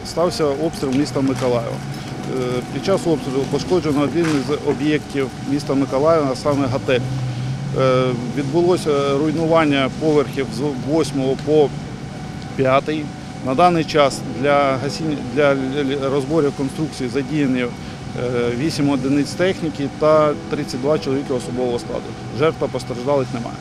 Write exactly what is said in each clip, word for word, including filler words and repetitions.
стався обстріл міста Миколаєва. Під час обстрілу пошкоджено один із об'єктів міста Миколаєва, а саме готель. Відбулося руйнування поверхів з восьмого по п'ятий. На даний час для, гасіння, для розборів конструкції задіяні вісім одиниць техніки та тридцять два чоловіки особового складу. Жертв та постраждалих немає.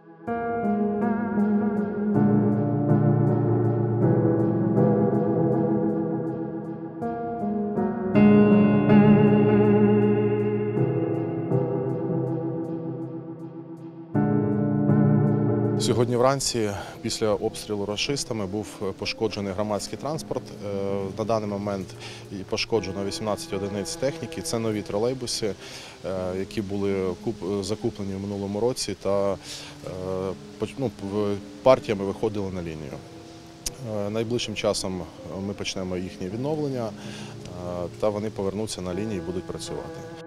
Сьогодні вранці після обстрілу рашистами був пошкоджений громадський транспорт. На даний момент пошкоджено вісімнадцять одиниць техніки. Це нові тролейбуси, які були закуплені в минулому році та ну, партіями виходили на лінію. Найближчим часом ми почнемо їхнє відновлення та вони повернуться на лінію і будуть працювати.